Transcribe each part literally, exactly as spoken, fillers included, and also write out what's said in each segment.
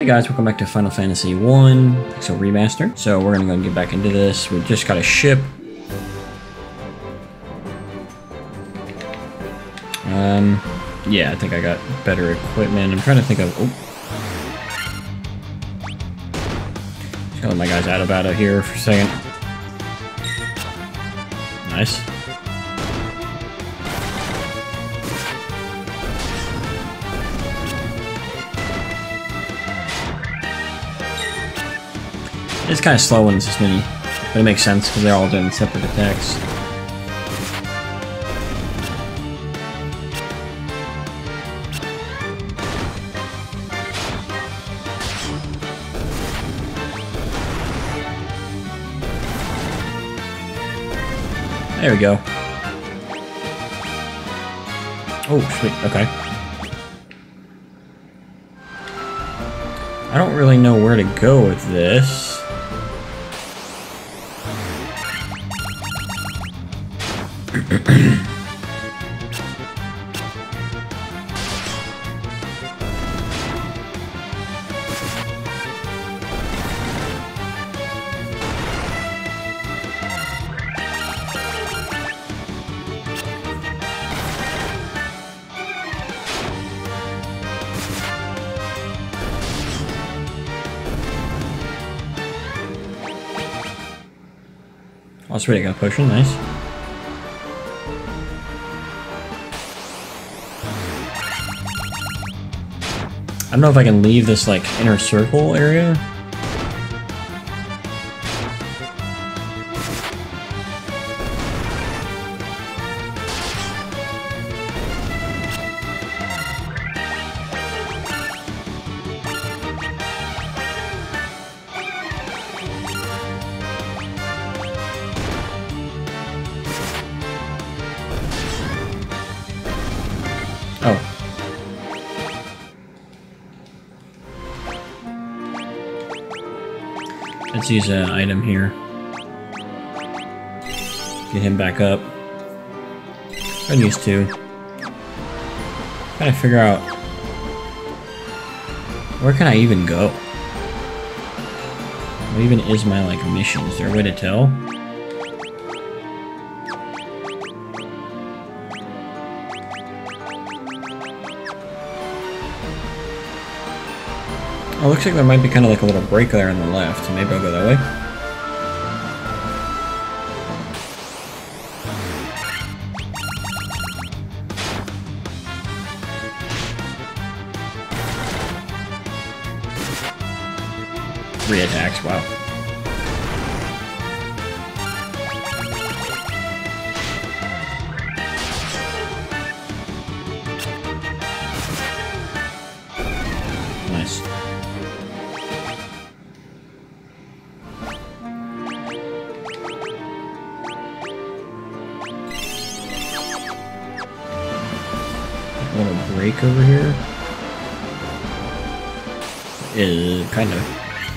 guys, welcome back to Final Fantasy one Pixel Remaster. So we're gonna go and get back into this. We just got a ship. Um, yeah, I think I got better equipment. I'm trying to think of. Oh, just gonna let my guys out of out of here for a second. Nice. It's kind of slow when it's this many, but it makes sense because they're all doing separate attacks. There we go. Oh, sweet. Okay. I don't really know where to go with this. Oh, sweet, I got a potion, nice. I don't know if I can leave this, like, inner circle area. Oh. Let's use an item here. Get him back up. I used to. Gotta figure out where can I even go? What even is my like mission? Is there a way to tell? Oh, looks like there might be kind of like a little break there on the left, so maybe I'll go that way. Three attacks, wow. Nice. A little break over here. Is kind of.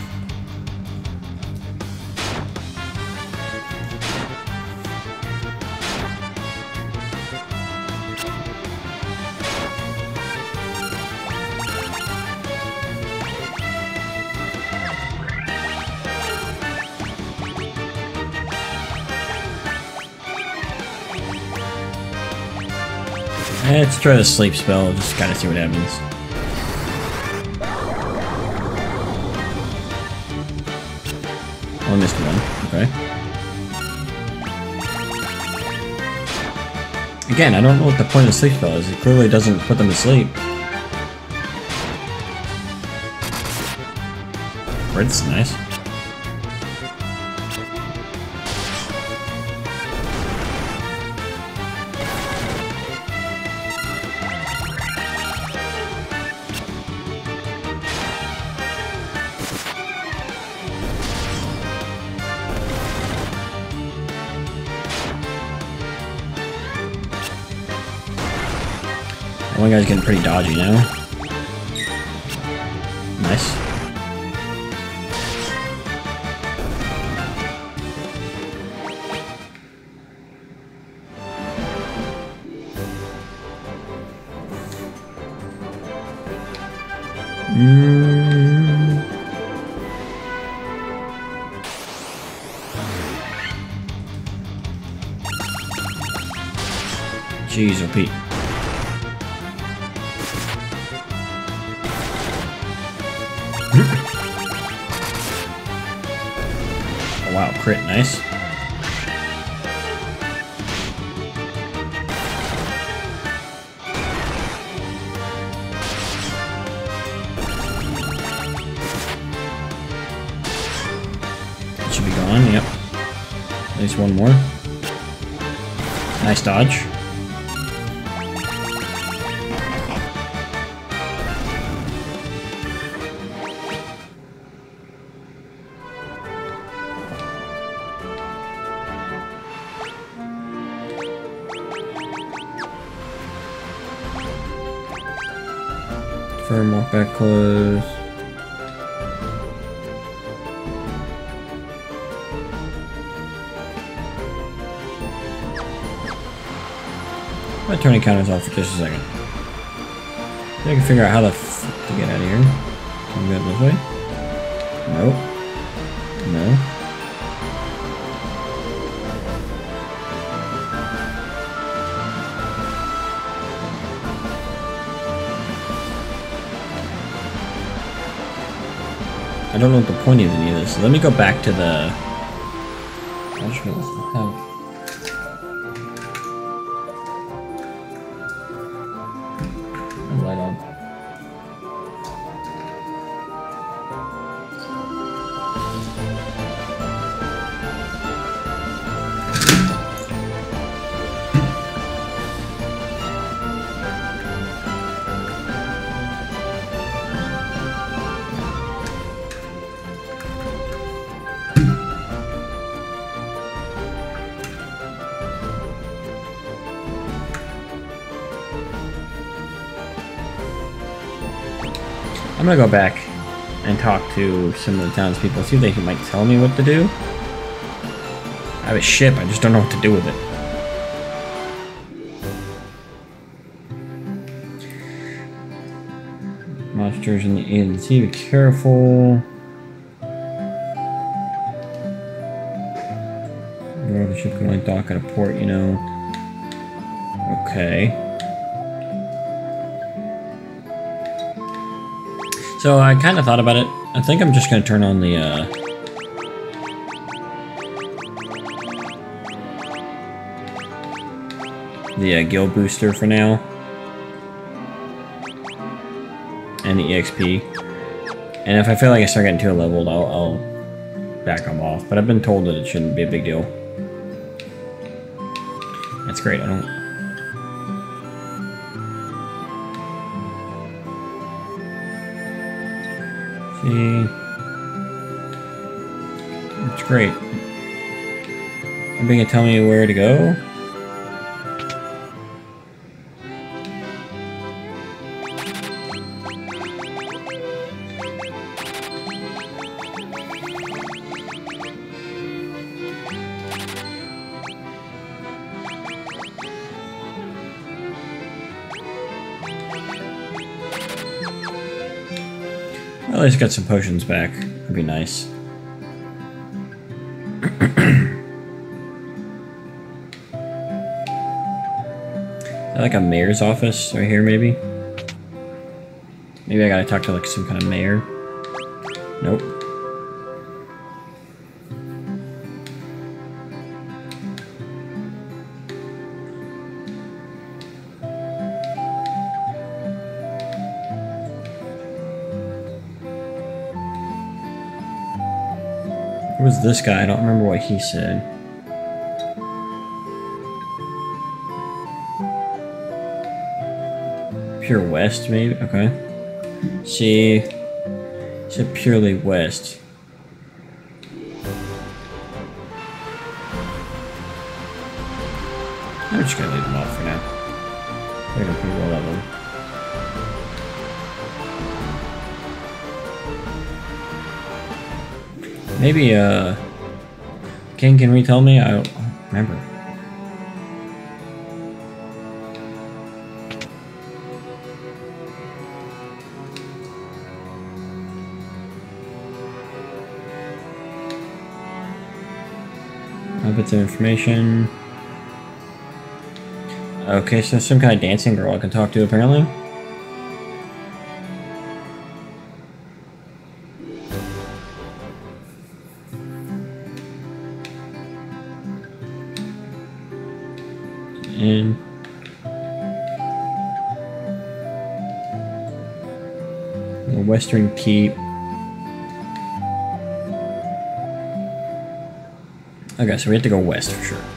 Let's try the sleep spell, just kind of see what happens. Oh, I missed one. Okay. Again, I don't know what the point of the sleep spell is. It clearly doesn't put them to sleep. Red's nice. One guy's getting pretty dodgy now. Nice. Mm. Jeez, oh Pete. Oh wow, crit, nice. It should be gone, yep. At least one more. Nice dodge. Firm, walk back close. My turning counters off for just a second. I can figure out how the f to get out of here. Can we go this way? Nope. No. I don't know what the point of any of this. So let me go back to the. I'm just gonna have. Light on. I'm gonna go back and talk to some of the townspeople, see if they might tell me what to do. I have a ship, I just don't know what to do with it. Monsters in the A and T, be careful. The ship can only dock at a port, you know. Okay. So I kind of thought about it. I think I'm just going to turn on the, uh... the uh, guild booster for now. And the E X P. And if I feel like I start getting too leveled, I'll, I'll back them off. But I've been told that it shouldn't be a big deal. That's great, I don't... See, it's great. Anybody can tell me where to go? Well, at least got some potions back. That'd be nice. Is that like a mayor's office right here, maybe? Maybe I gotta talk to like some kind of mayor. Nope. Who was this guy? I don't remember what he said. Pure West, maybe? Okay. See, he said purely West. I'm just gonna leave them off for now. They're gonna be well leveled. Maybe, uh... King can retell me? I don't remember. Bits of information. Okay, so some kind of dancing girl I can talk to, apparently. And the Western Keep. Okay, so we have to go west for sure.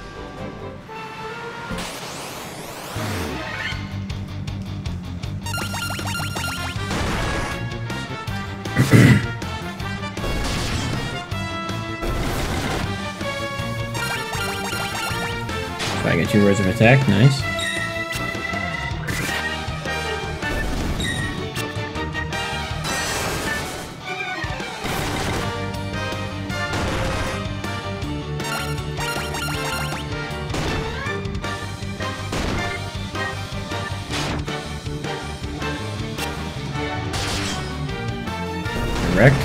So I get two words of attack, nice. Correct.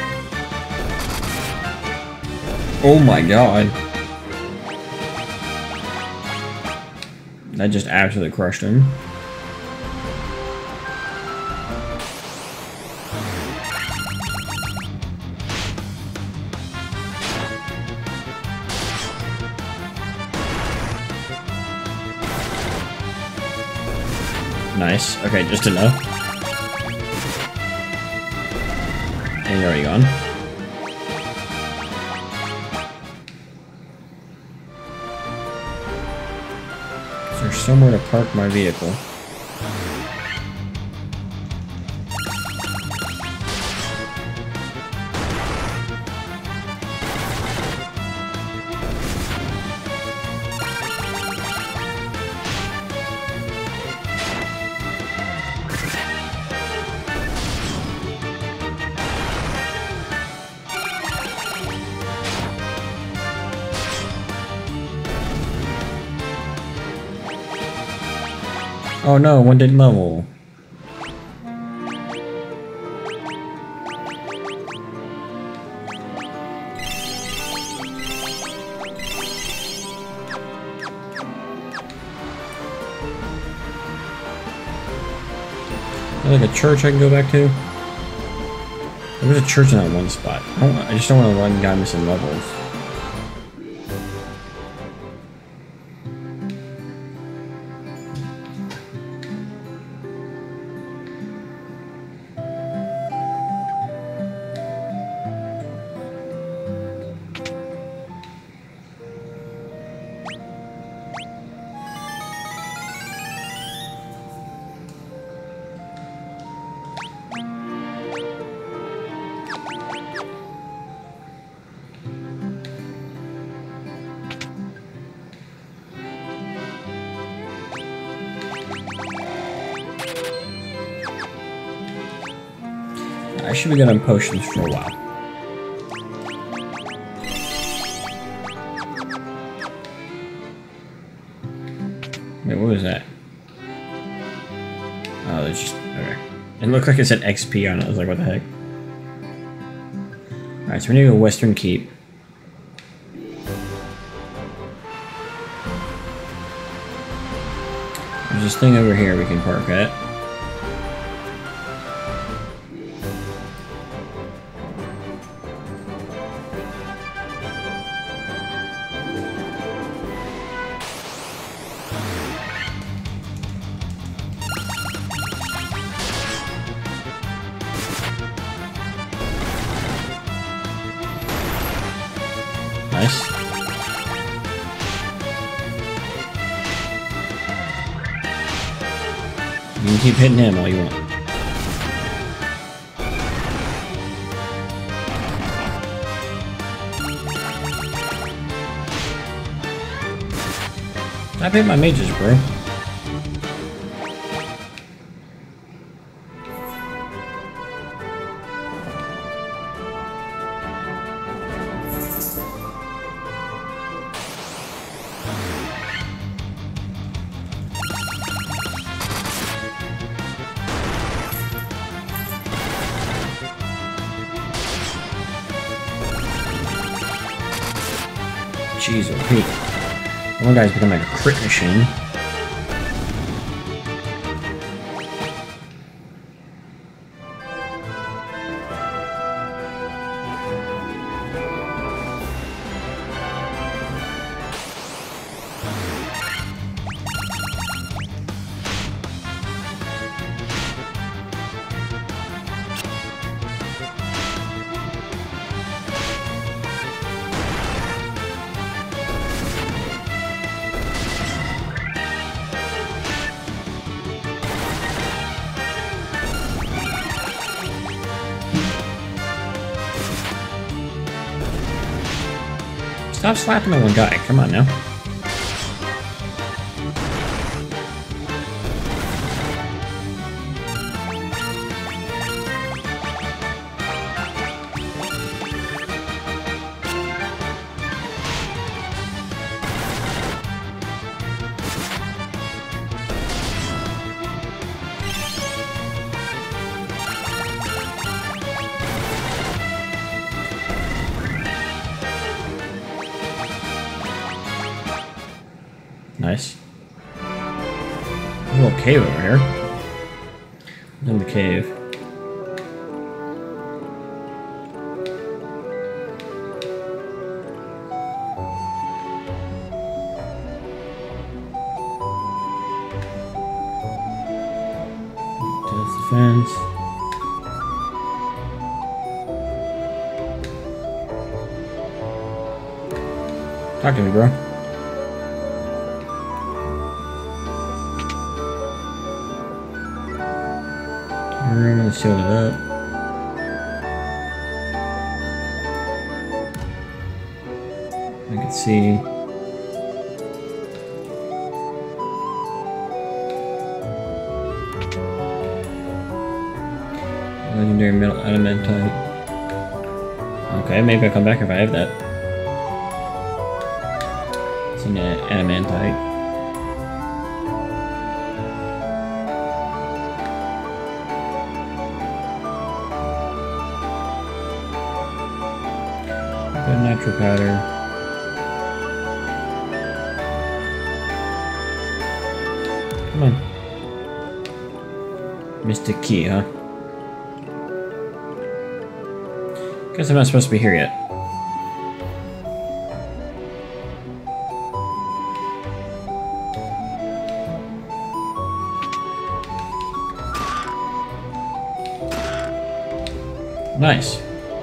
Oh my god. That just absolutely crushed him. Nice. Okay, just enough. And you're already gone. Is there somewhere to park my vehicle? Oh no, one didn't level. Is there like a church I can go back to? There was a church in that one spot. I, don't, I just don't want to run guy missing levels. I should be good on potions for a while. Wait, what was that? Oh, there's just... okay. It looked like it said X P on it. I was like, what the heck? Alright, so we need to go Western Keep. There's this thing over here we can park at. Nice. You can keep hitting him all you want. Stop hitting my mages, bro. Jeez, O P. One guy's become like a crit machine. Stop slapping the one guy. Come on now. Nice. There's a little cave over here. In the cave. That's the fence. Talk to me, bro. Room and sealed it up. I can see legendary metal adamantite. Okay, maybe I'll come back if I have that. It's an adamantite. Nitro powder. Come on. Mystic key, huh? Guess I'm not supposed to be here yet. Nice.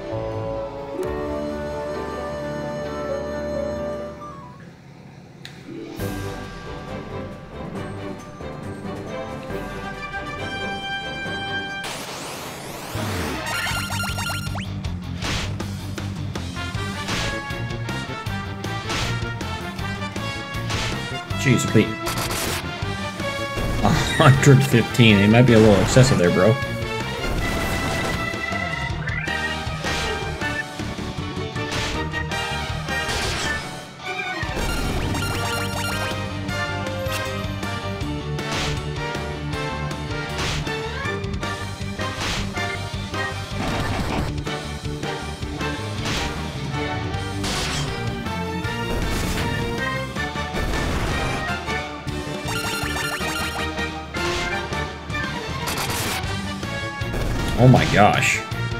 Jeez, wait. one hundred fifteen. It might be a little excessive there, bro. Oh my gosh.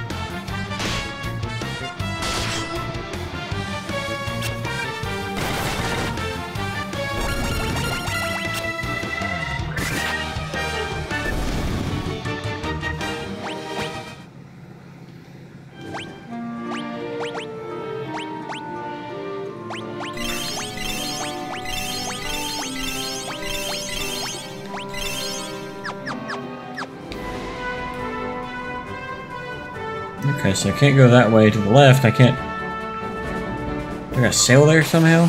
Okay, so I can't go that way to the left. I can't... Do I gotta sail there somehow?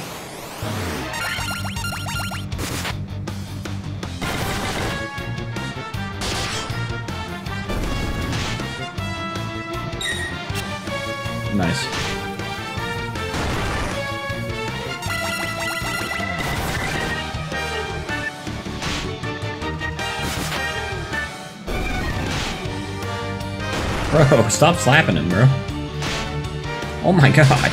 Nice. Bro, stop slapping him, bro. Oh my god.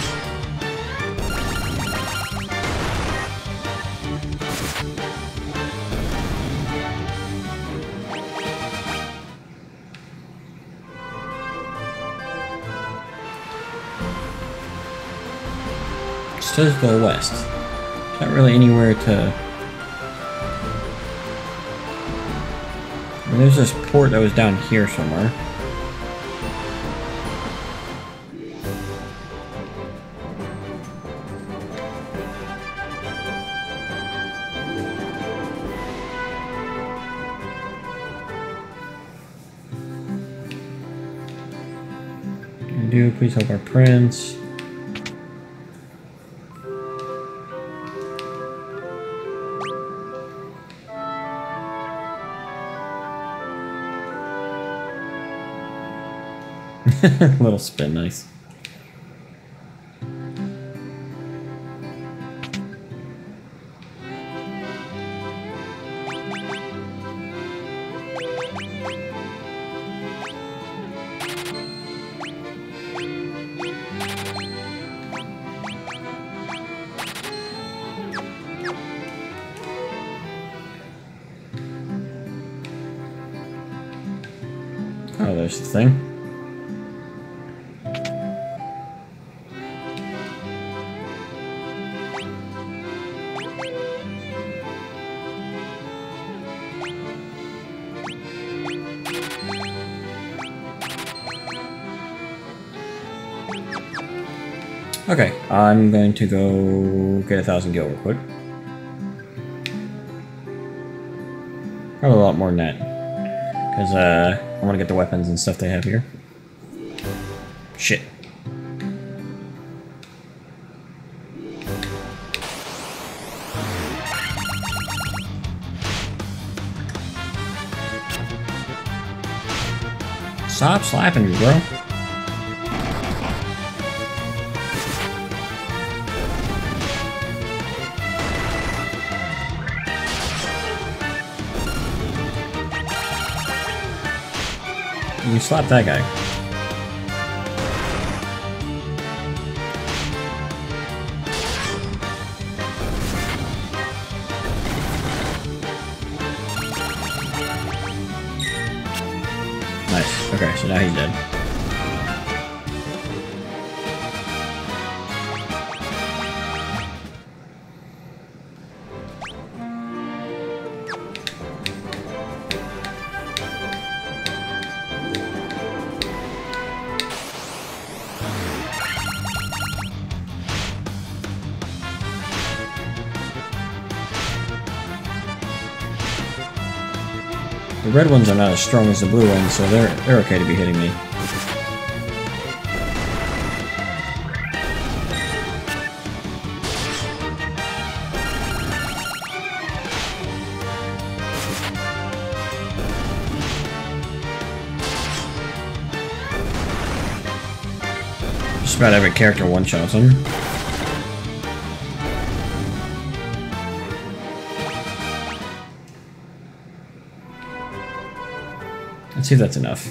Still to the west. Not really anywhere to... I mean, there's this port that was down here somewhere. Do please help our prince. Little spin, nice. Oh, there's the thing. Okay, I'm going to go get a thousand gil real quick. Probably a lot more than that. Because, uh, I want to get the weapons and stuff they have here. Shit. Stop slapping me, bro. You slap that guy. Nice. Okay, so now he's dead. The red ones are not as strong as the blue ones, so they're they're okay to be hitting me. Just about every character one-shots him. Let's see if that's enough.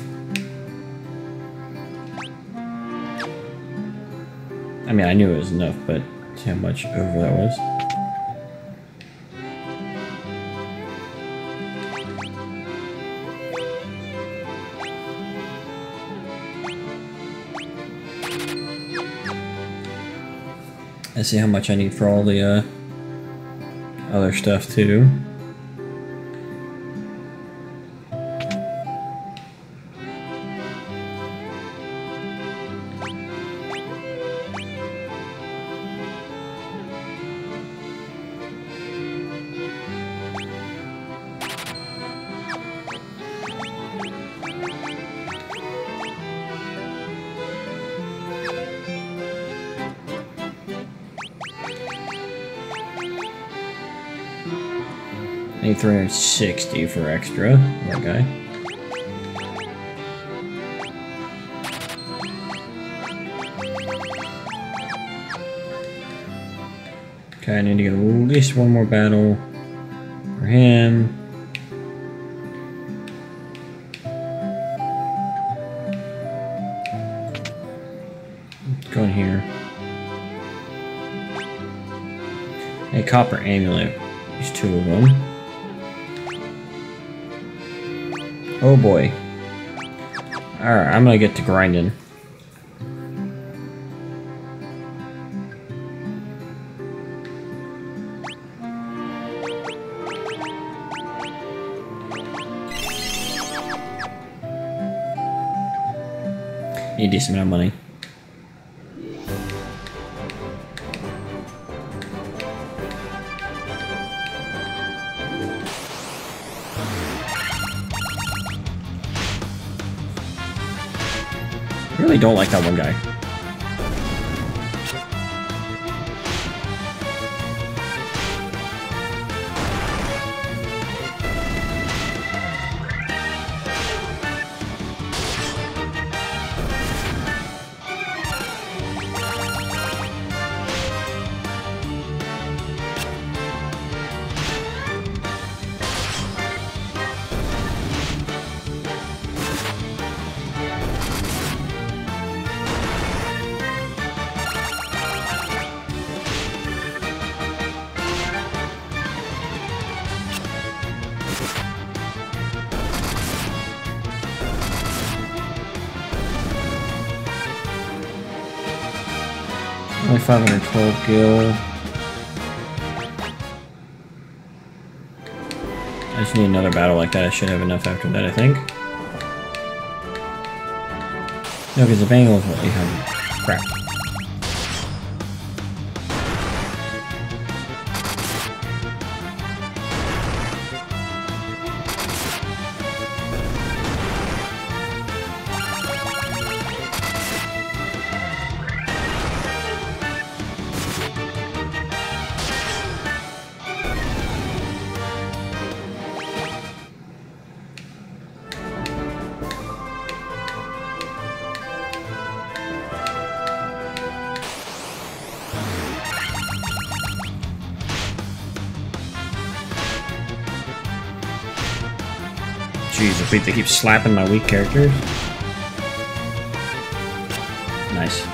I mean, I knew it was enough, but see how much over that was. Let's see how much I need for all the uh, other stuff too. I need three hundred sixty for extra. That guy. Okay, I need to get at least one more battle for him. Go in here. A copper amulet. There's two of them. Oh boy. Alright, I'm gonna get to grinding. Need a decent amount of money. I really don't like that one guy. Only five hundred twelve gil. I just need another battle like that. I should have enough after that, I think. No, because the bangle is what, eight hundred. Crap. Jeez, wait, they keep slapping my weak characters. Nice.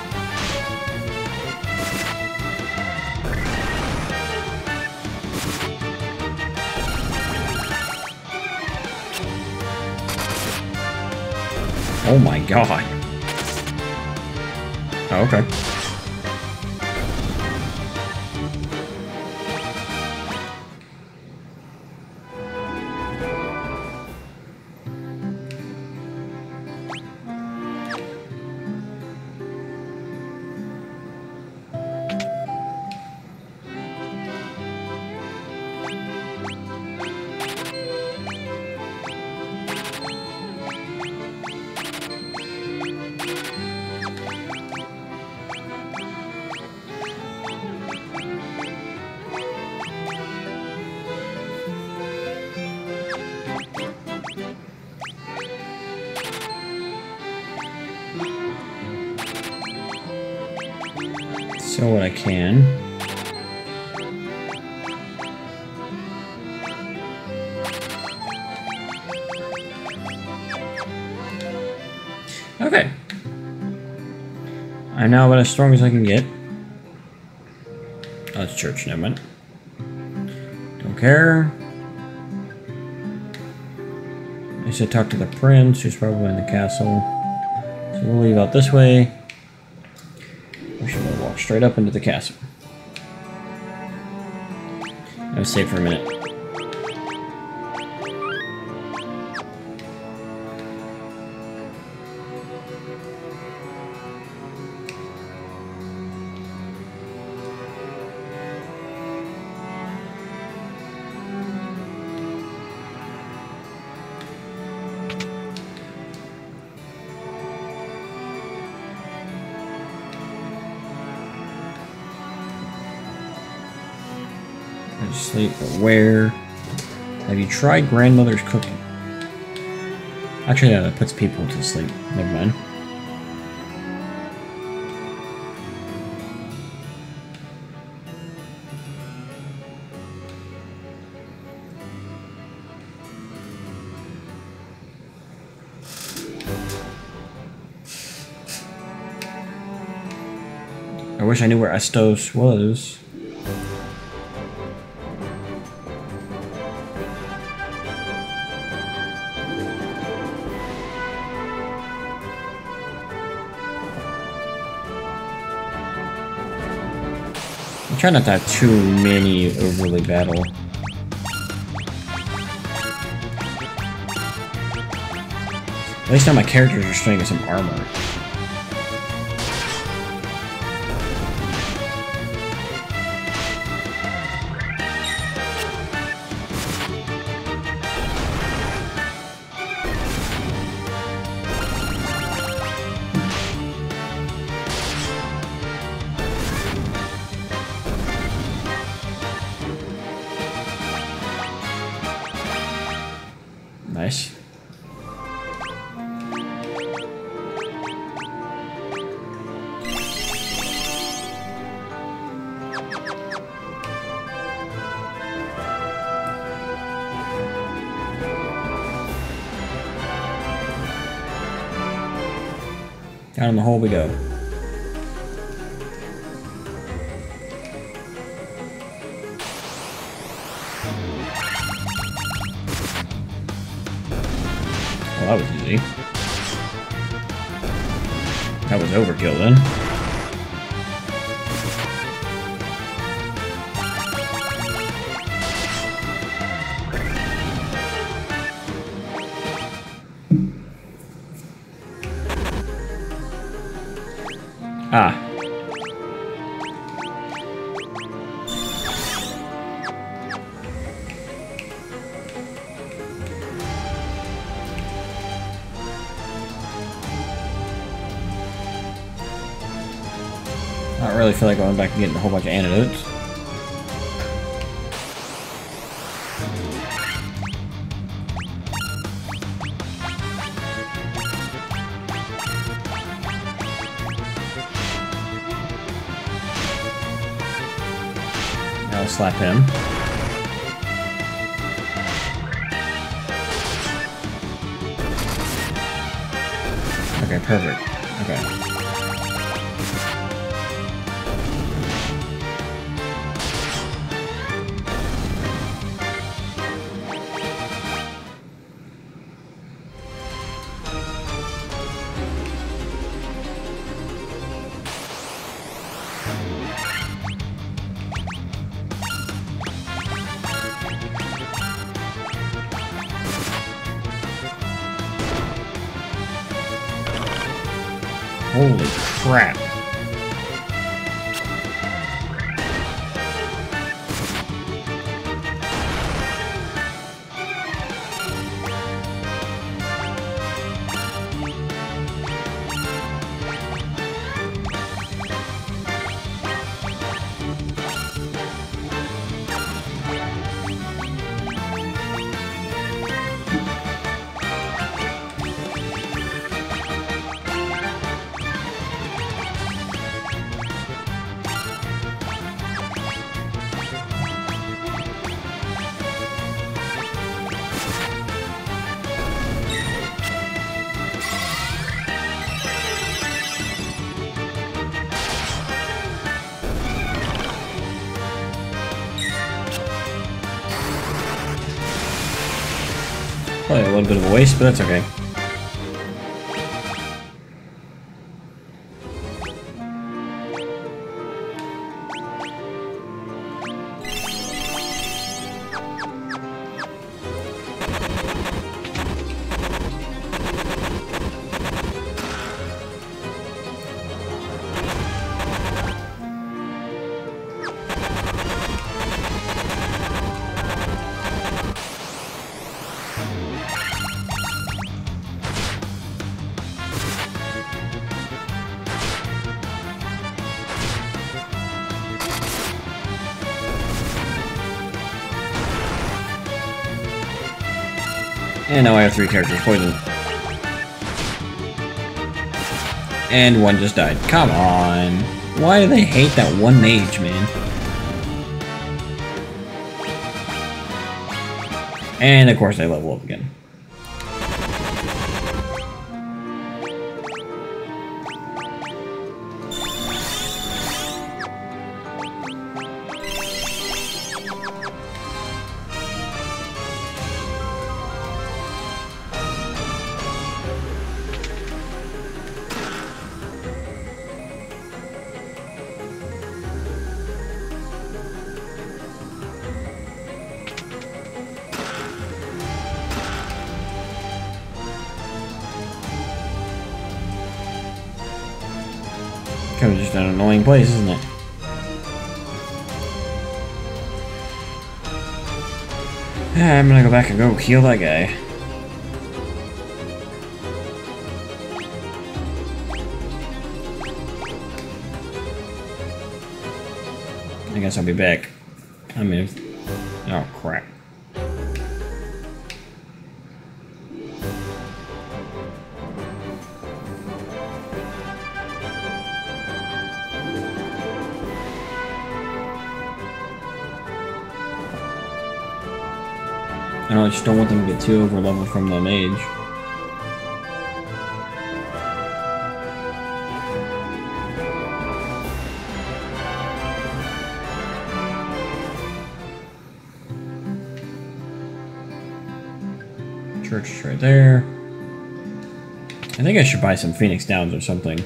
Oh my god. Oh, okay. So what I can. Okay. I'm now about as strong as I can get. Oh, it's church, never mind. Don't care. I should talk to the prince, who's probably in the castle. So we'll leave out this way. We should walk straight up into the castle. I was safe for a minute. Sleep, but where? Have you tried grandmother's cooking? Actually, yeah, that puts people to sleep. Never mind. I wish I knew where Estos was. Try not to have too many overly battle. At least now my characters are starting to get some armor. Nice. Down in the hole we go. Well, that was easy. That was overkill then. Ah. I don't really feel like going back and getting a whole bunch of antidotes. I'll slap him. Okay, perfect. Okay. Holy crap. Probably a little bit of a waste, but that's okay. And now I have three characters poisoned. And one just died. Come on. Why do they hate that one mage, man? And of course I level up again. Kind of just an annoying place, isn't it? I'm gonna go back and go heal that guy. I guess I'll be back. I mean, if... oh crap. I know, I just don't want them to get too over leveled from the mage. Church is right there. I think I should buy some Phoenix Downs or something.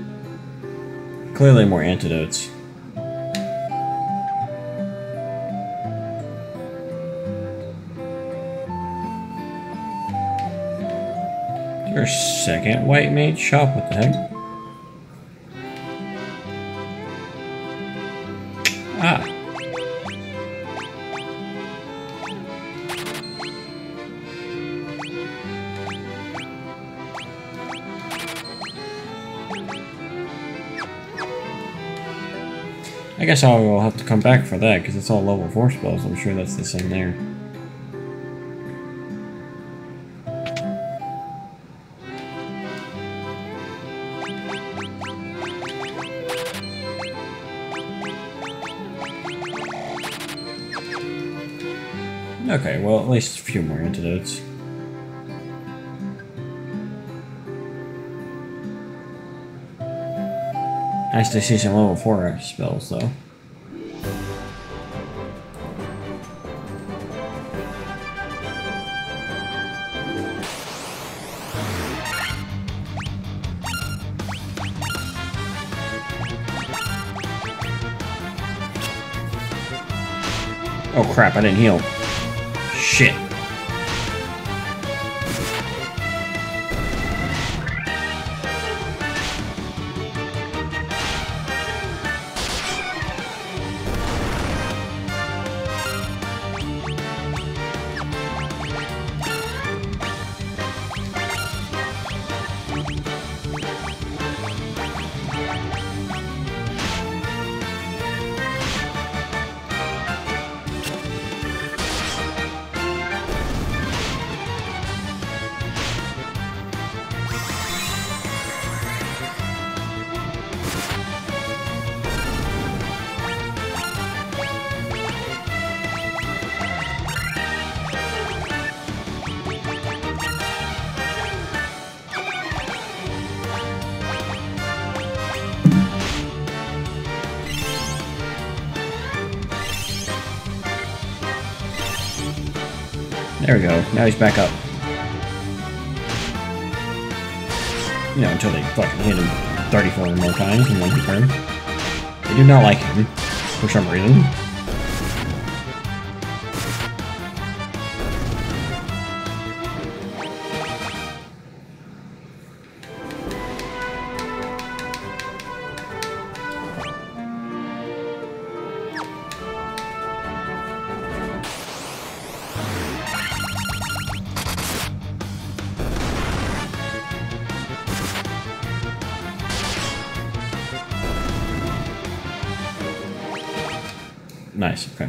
Clearly more antidotes. Your second white mage shop, what the heck? Ah. I guess I will have to come back for that, because it's all level four spells. I'm sure that's the same there. Okay, well, at least a few more antidotes. Nice to see some level four spells, though. Oh crap, I didn't heal. Shit. There we go. Now he's back up. You know, until they fucking hit him thirty-four more times in one turn. They do not like him, for some reason. Nice, okay.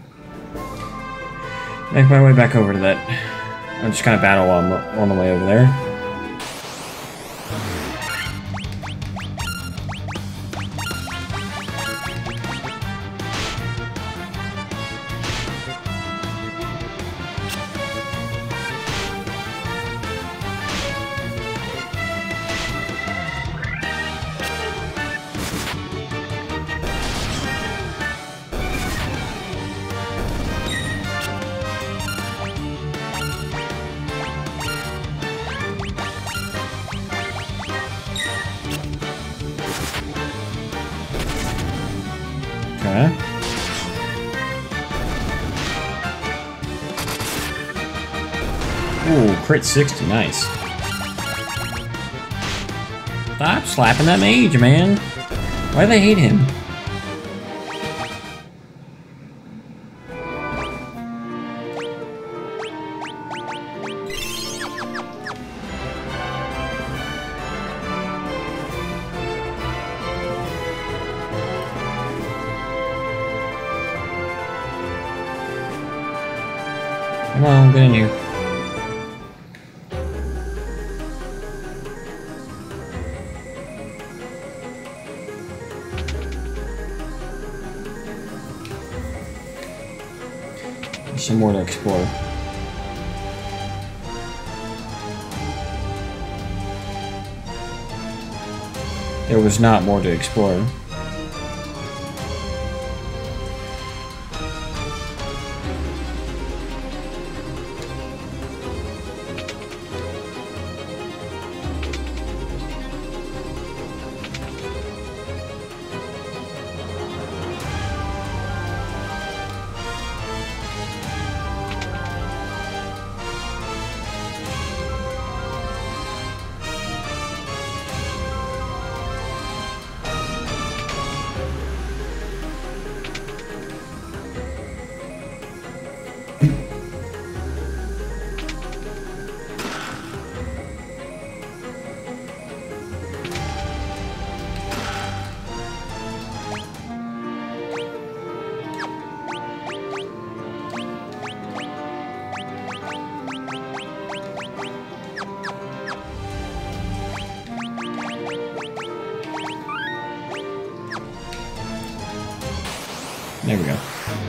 Make my way back over to that. I'll just kind of battle on the, on the way over there. Okay. Ooh, crit sixty, nice. Stop slapping that mage, man. Why do they hate him? Come on, get in here. There's some more to explore. There was not more to explore. There we go.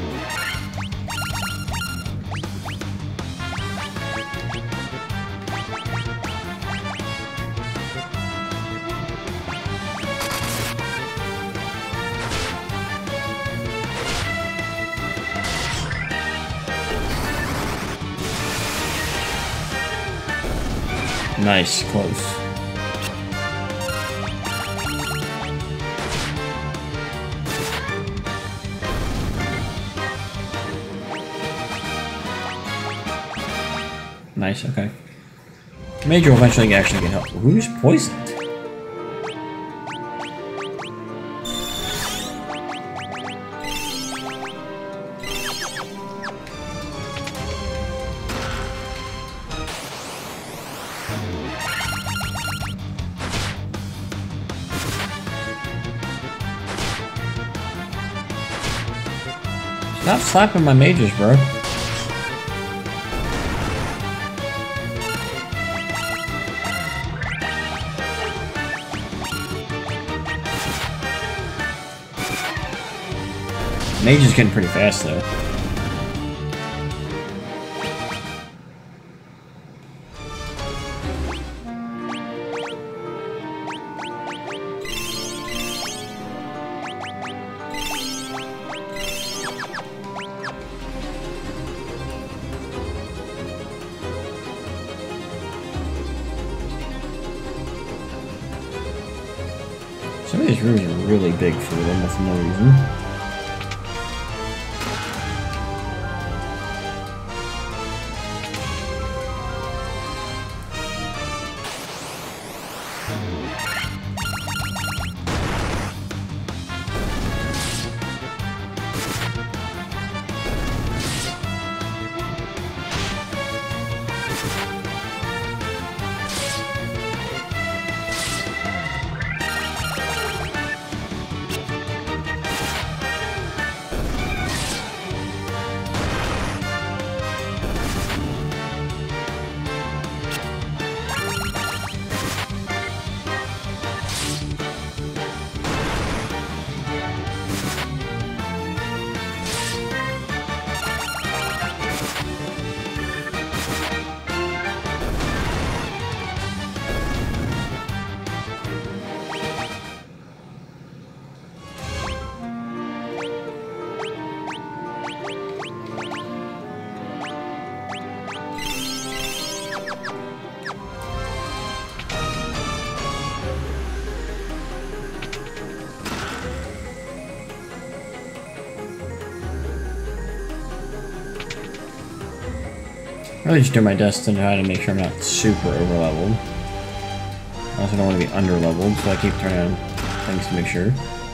Nice, close. Nice, okay. Major will eventually actually get help. Who's poisoned? Stop slapping my mages, bro. Mage is getting pretty fast, though. Some of these rooms are really big for almost no reason. I'm really just doing my best to try to make sure I'm not super over-leveled. I also don't want to be under-leveled, so I keep turning on things to make sure.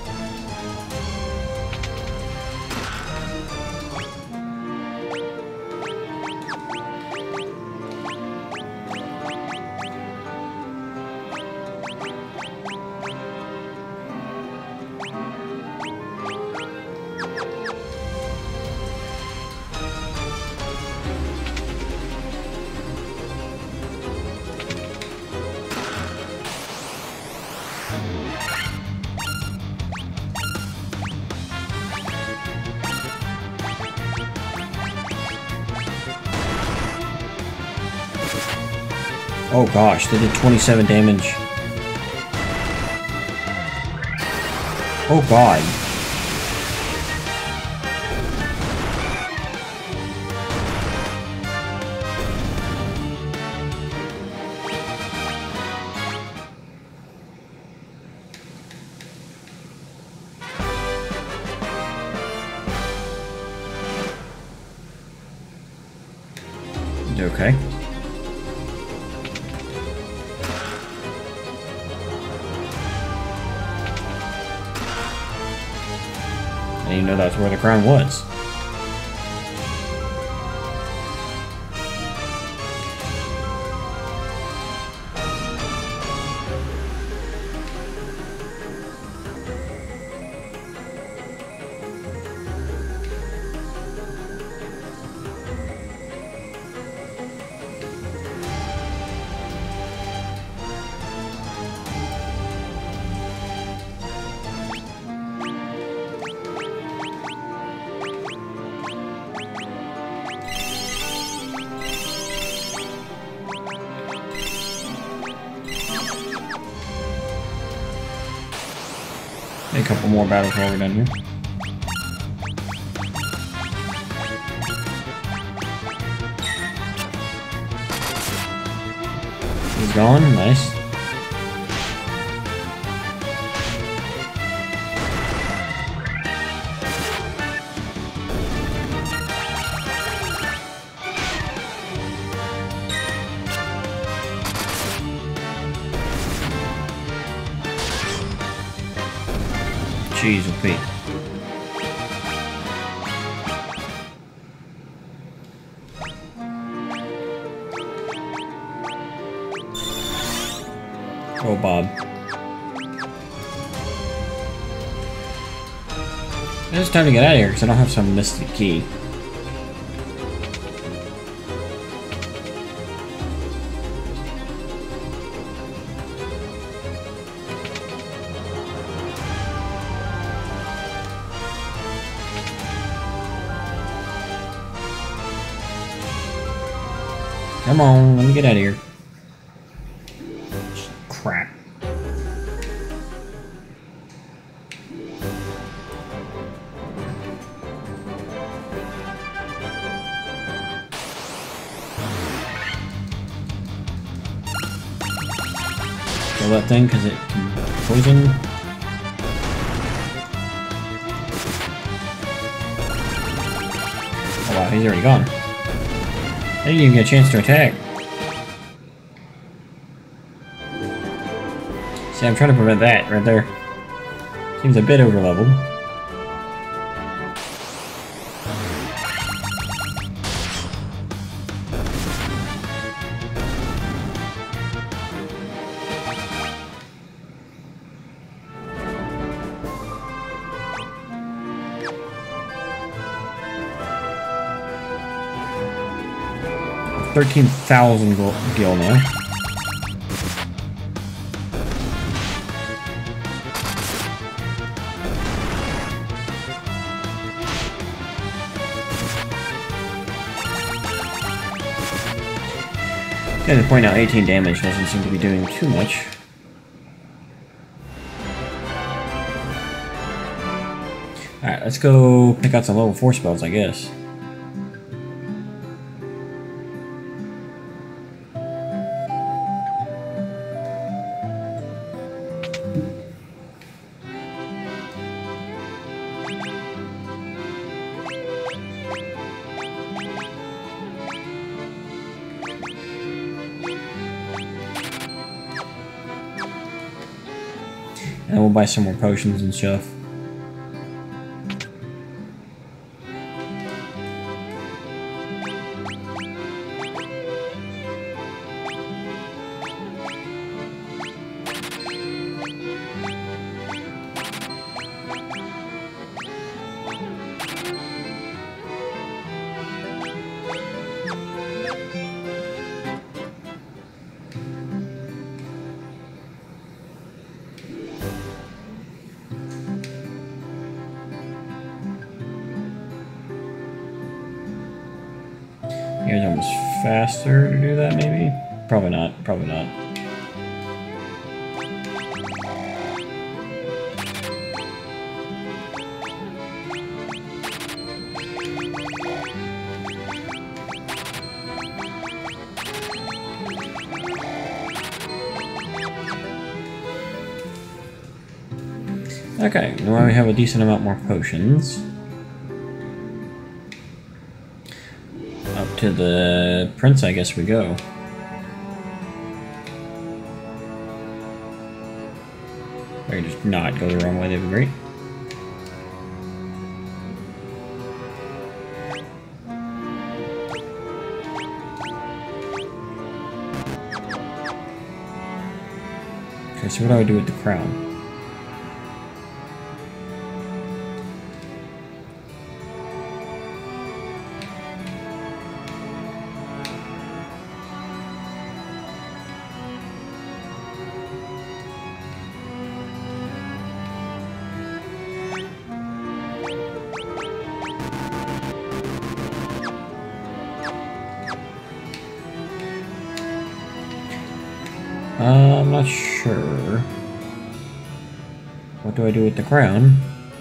Oh gosh, they did twenty-seven damage. Oh god. Okay. I didn't even know that's where the crown was. A couple more battles while we're done here. He's gone, nice. Jeez, wait. Oh, Bob. It's time to get out of here because I don't have some mystic key. Come on, let me get out of here. Crap. Kill that thing because it can poison. Oh wow, he's already gone. I didn't even get a chance to attack. See, I'm trying to prevent that right there. Seems a bit overleveled. thirteen thousand gil now. Got to point out eighteen damage doesn't seem to be doing too much. Alright, let's go pick out some level four spells, I guess. And we'll buy some more potions and stuff. Here's almost faster to do that, maybe? Probably not, probably not. Okay, now we have a decent amount more potions. Up to the prince, I guess we go. Or just not go the wrong way, that'd be great. Okay, so what do I do with the crown? Uh, I'm not sure. What do I do with the crown?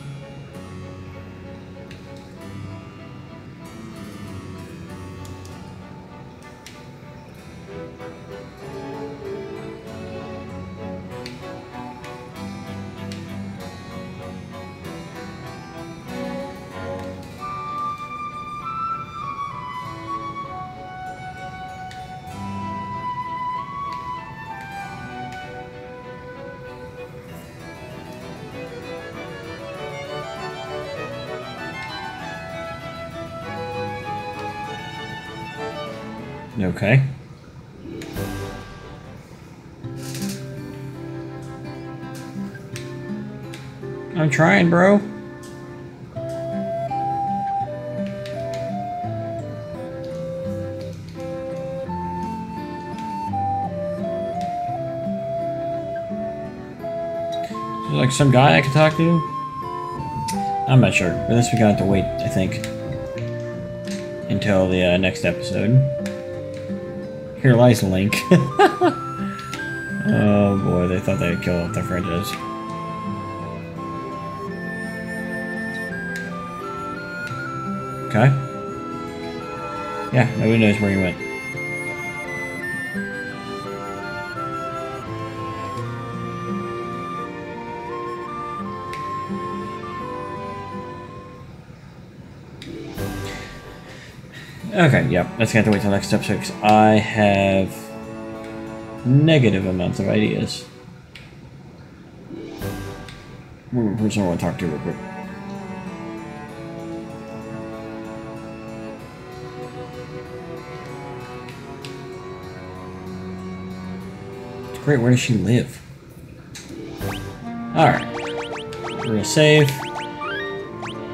Okay. I'm trying, bro. Is there like some guy I can talk to? I'm not sure. For this, we got to wait, I think, until the uh, next episode. Here lies Link. Oh boy, they thought they'd kill off the fringes. Okay. Yeah, nobody knows where he went. Okay, yeah, that's gonna have to wait till next episode because I have negative amounts of ideas. Who's someone I want to talk to real quick? It's great, where does she live? Alright. We're gonna save.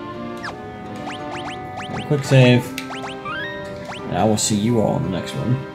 A quick save. And I will see you all in the next one.